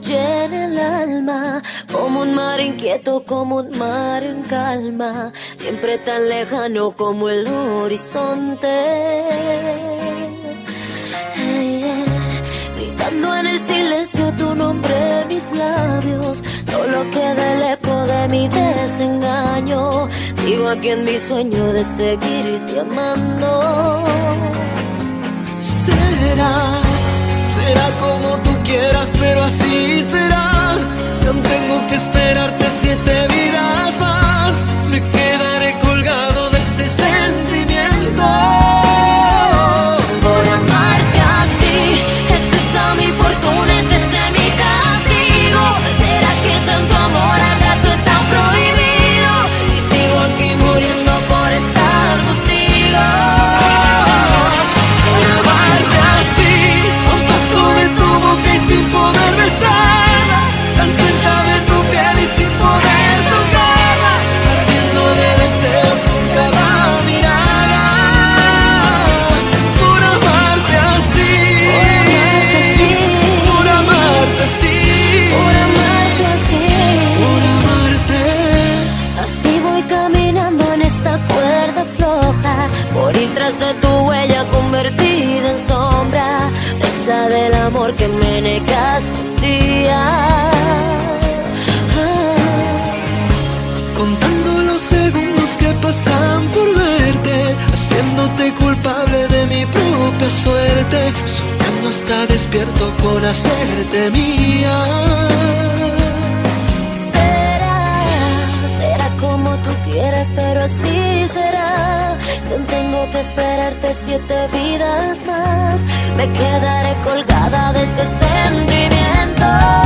llena el alma, como un mar inquieto, como un mar en calma, siempre tan lejano como el horizonte. Gritando en el silencio tu nombre en mis labios, solo queda el eco de mi desengaño. Sigo aquí en mi sueño de seguirte amando. Será como tú quieras, pero así será. Si aún tengo que esperarte 7 vidas más, me quedaré colgado de este sentimiento. Por amarte así, es esa mi fortuna, es ese mi castigo. ¿Será que tanto amor acaso está prohibido? Y sigo aquí muriendo por estar contigo. Por amarte así, a un paso de tu boca y sin poder besarla, tan cerca de tu piel y sin poder tocarla, ardiendo de deseos con cada mirada. Por amarte así, por amarte así, Por amarte así, por amarte. así voy caminando en esta cuerda floja, por ir tras de tu huella convertida en sombra, presa del amor que me negaste un día. Contando los segundos que pasan por verte, haciéndote culpable de mi propia suerte, soñando hasta despierto con hacerte mía. Será como tú quieras, pero así será. Si aún tengo que esperarte 7 vidas más, me quedaré colgada de este sentimiento.